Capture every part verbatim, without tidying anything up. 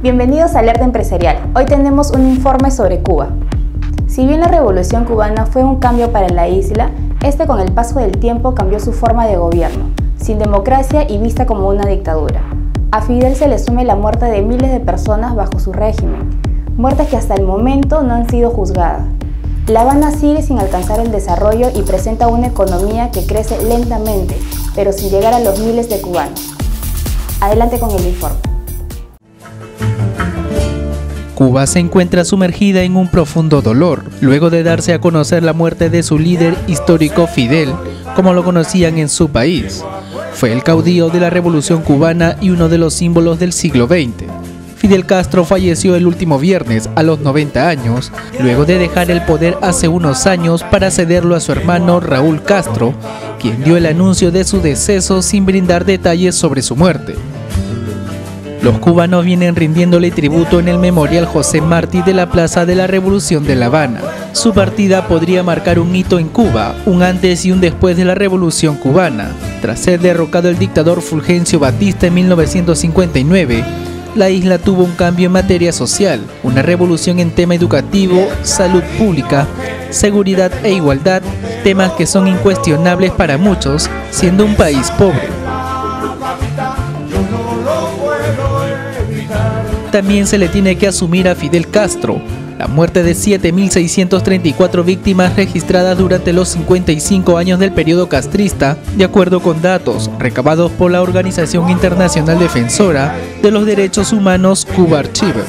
Bienvenidos a Alerta Empresarial. Hoy tenemos un informe sobre Cuba. Si bien la Revolución Cubana fue un cambio para la isla, este con el paso del tiempo cambió su forma de gobierno, sin democracia y vista como una dictadura. A Fidel se le sume la muerte de miles de personas bajo su régimen, muertes que hasta el momento no han sido juzgadas. La Habana sigue sin alcanzar el desarrollo y presenta una economía que crece lentamente, pero sin llegar a los miles de cubanos. Adelante con el informe. Cuba se encuentra sumergida en un profundo dolor, luego de darse a conocer la muerte de su líder histórico Fidel, como lo conocían en su país. Fue el caudillo de la Revolución Cubana y uno de los símbolos del siglo veinte. Fidel Castro falleció el último viernes a los noventa años, luego de dejar el poder hace unos años para cederlo a su hermano Raúl Castro, quien dio el anuncio de su deceso sin brindar detalles sobre su muerte. Los cubanos vienen rindiéndole tributo en el Memorial José Martí de la Plaza de la Revolución de La Habana. Su partida podría marcar un hito en Cuba, un antes y un después de la Revolución Cubana. Tras ser derrocado el dictador Fulgencio Batista en mil novecientos cincuenta y nueve, la isla tuvo un cambio en materia social, una revolución en tema educativo, salud pública, seguridad e igualdad, temas que son incuestionables para muchos, siendo un país pobre. También se le tiene que asumir a Fidel Castro la muerte de siete mil seiscientas treinta y cuatro víctimas registradas durante los cincuenta y cinco años del periodo castrista, de acuerdo con datos recabados por la Organización Internacional Defensora de los Derechos Humanos Cuba Archive.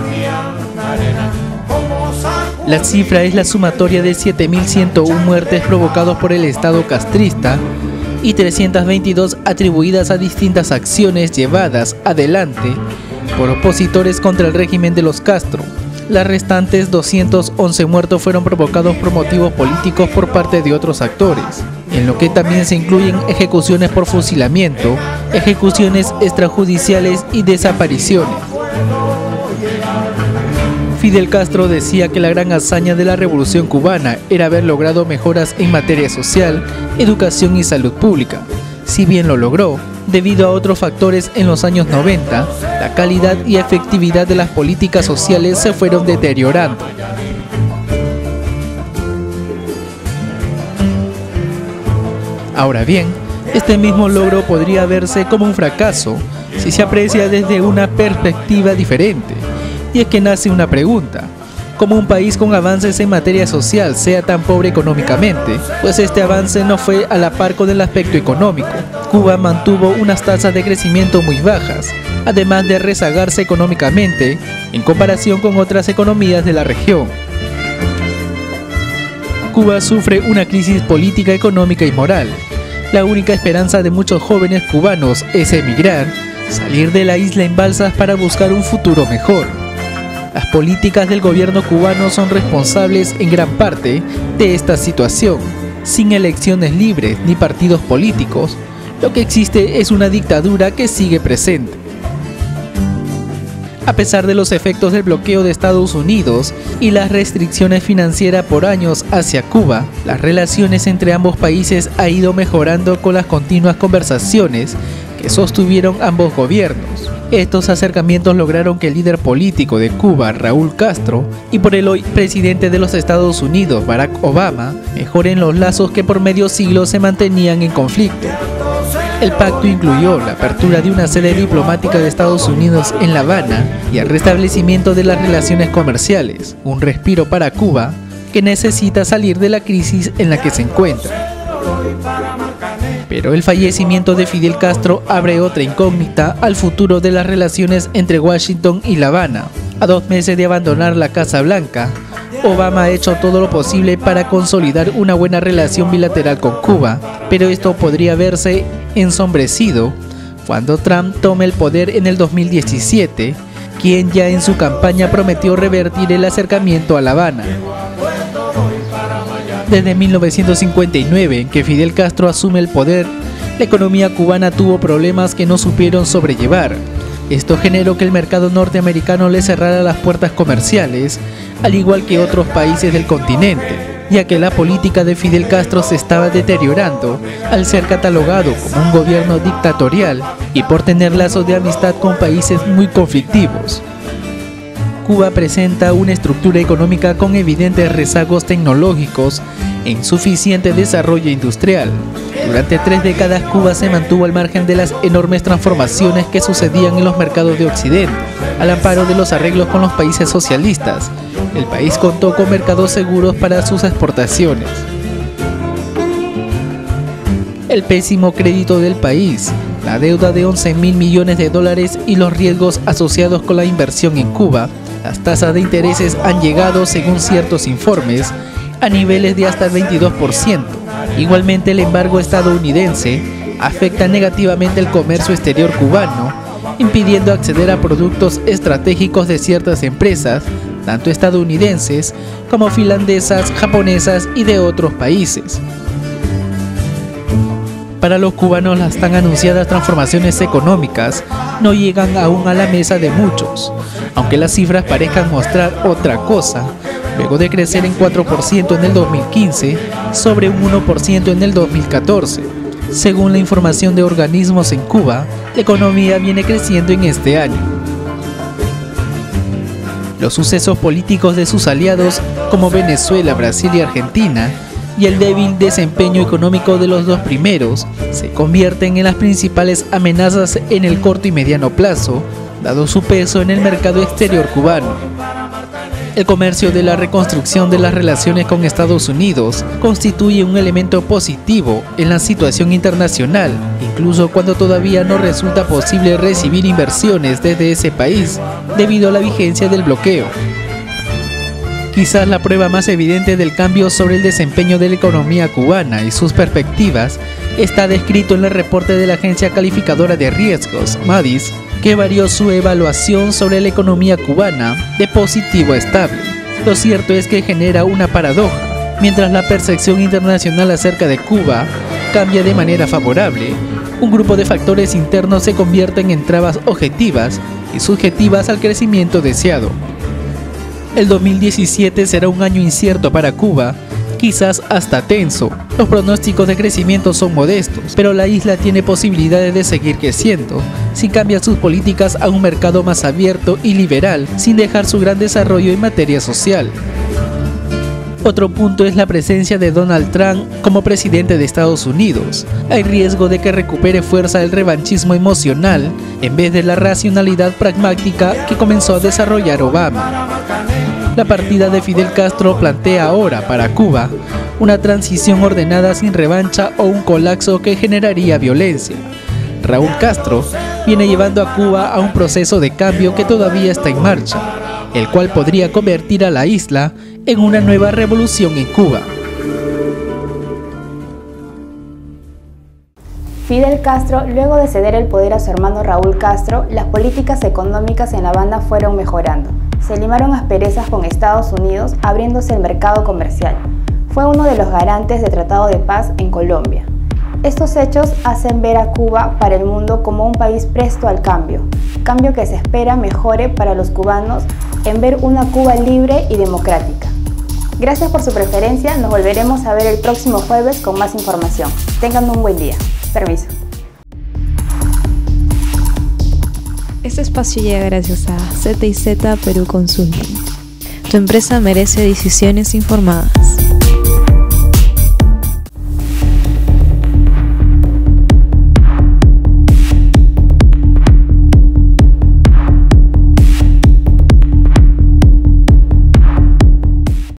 La cifra es la sumatoria de siete mil ciento uno muertes provocadas por el Estado castrista y trescientas veintidós atribuidas a distintas acciones llevadas adelante por opositores contra el régimen de los Castro. Las restantes doscientos once muertos fueron provocados por motivos políticos por parte de otros actores, en lo que también se incluyen ejecuciones por fusilamiento, ejecuciones extrajudiciales y desapariciones. Fidel Castro decía que la gran hazaña de la Revolución Cubana era haber logrado mejoras en materia social, educación y salud pública. Si bien lo logró, debido a otros factores en los años noventa, la calidad y efectividad de las políticas sociales se fueron deteriorando. Ahora bien, este mismo logro podría verse como un fracaso si se aprecia desde una perspectiva diferente. Y es que nace una pregunta: ¿cómo un país con avances en materia social sea tan pobre económicamente? Pues este avance no fue a la par con el aspecto económico. Cuba mantuvo unas tasas de crecimiento muy bajas, además de rezagarse económicamente en comparación con otras economías de la región. Cuba sufre una crisis política, económica y moral. La única esperanza de muchos jóvenes cubanos es emigrar, salir de la isla en balsas para buscar un futuro mejor. Las políticas del gobierno cubano son responsables en gran parte de esta situación. Sin elecciones libres ni partidos políticos, lo que existe es una dictadura que sigue presente. A pesar de los efectos del bloqueo de Estados Unidos y las restricciones financieras por años hacia Cuba, las relaciones entre ambos países han ido mejorando con las continuas conversaciones que sostuvieron ambos gobiernos. Estos acercamientos lograron que el líder político de Cuba, Raúl Castro, y por el hoy presidente de los Estados Unidos, Barack Obama, mejoren los lazos que por medio siglo se mantenían en conflicto. El pacto incluyó la apertura de una sede diplomática de Estados Unidos en La Habana y el restablecimiento de las relaciones comerciales, un respiro para Cuba que necesita salir de la crisis en la que se encuentra. Pero el fallecimiento de Fidel Castro abre otra incógnita al futuro de las relaciones entre Washington y La Habana. A dos meses de abandonar la Casa Blanca, Obama ha hecho todo lo posible para consolidar una buena relación bilateral con Cuba, pero esto podría verse ensombrecido cuando Trump tome el poder en el dos mil diecisiete, quien ya en su campaña prometió revertir el acercamiento a La Habana. Desde mil novecientos cincuenta y nueve, en que Fidel Castro asume el poder, la economía cubana tuvo problemas que no supieron sobrellevar. Esto generó que el mercado norteamericano le cerrara las puertas comerciales, al igual que otros países del continente, ya que la política de Fidel Castro se estaba deteriorando al ser catalogado como un gobierno dictatorial y por tener lazos de amistad con países muy conflictivos. Cuba presenta una estructura económica con evidentes rezagos tecnológicos e insuficiente desarrollo industrial. Durante tres décadas Cuba se mantuvo al margen de las enormes transformaciones que sucedían en los mercados de Occidente. Al amparo de los arreglos con los países socialistas, el país contó con mercados seguros para sus exportaciones. El pésimo crédito del país, la deuda de once mil millones de dólares y los riesgos asociados con la inversión en Cuba, las tasas de intereses han llegado, según ciertos informes, a niveles de hasta el veintidós por ciento. Igualmente, el embargo estadounidense afecta negativamente el comercio exterior cubano, impidiendo acceder a productos estratégicos de ciertas empresas, tanto estadounidenses como finlandesas, japonesas y de otros países. Para los cubanos, las tan anunciadas transformaciones económicas no llegan aún a la mesa de muchos, aunque las cifras parezcan mostrar otra cosa. Luego de crecer en cuatro por ciento en el dos mil quince, sobre un uno por ciento en el dos mil catorce. Según la información de organismos en Cuba, la economía viene creciendo en este año. Los sucesos políticos de sus aliados, como Venezuela, Brasil y Argentina, y el débil desempeño económico de los dos primeros, se convierten en las principales amenazas en el corto y mediano plazo, dado su peso en el mercado exterior cubano. El comercio de la reconstrucción de las relaciones con Estados Unidos constituye un elemento positivo en la situación internacional, incluso cuando todavía no resulta posible recibir inversiones desde ese país, debido a la vigencia del bloqueo. Quizás la prueba más evidente del cambio sobre el desempeño de la economía cubana y sus perspectivas está descrito en el reporte de la agencia calificadora de riesgos, Moody's, que varió su evaluación sobre la economía cubana de positivo a estable. Lo cierto es que genera una paradoja. Mientras la percepción internacional acerca de Cuba cambia de manera favorable, un grupo de factores internos se convierten en trabas objetivas y subjetivas al crecimiento deseado. El dos mil diecisiete será un año incierto para Cuba, quizás hasta tenso. Los pronósticos de crecimiento son modestos, pero la isla tiene posibilidades de seguir creciendo si cambia sus políticas a un mercado más abierto y liberal, sin dejar su gran desarrollo en materia social. Otro punto es la presencia de Donald Trump como presidente de Estados Unidos. Hay riesgo de que recupere fuerza el revanchismo emocional en vez de la racionalidad pragmática que comenzó a desarrollar Obama. La partida de Fidel Castro plantea ahora para Cuba una transición ordenada sin revancha o un colapso que generaría violencia. Raúl Castro viene llevando a Cuba a un proceso de cambio que todavía está en marcha, el cual podría convertir a la isla en una nueva revolución en Cuba. Fidel Castro, luego de ceder el poder a su hermano Raúl Castro, las políticas económicas en La Habana fueron mejorando. Se limaron asperezas con Estados Unidos, abriéndose el mercado comercial. Fue uno de los garantes del Tratado de Paz en Colombia. Estos hechos hacen ver a Cuba para el mundo como un país presto al cambio, cambio que se espera mejore para los cubanos en ver una Cuba libre y democrática. Gracias por su preferencia, nos volveremos a ver el próximo jueves con más información. Tengan un buen día. Permiso. Este espacio llega gracias a Z y Z Perú Consulting. Tu empresa merece decisiones informadas.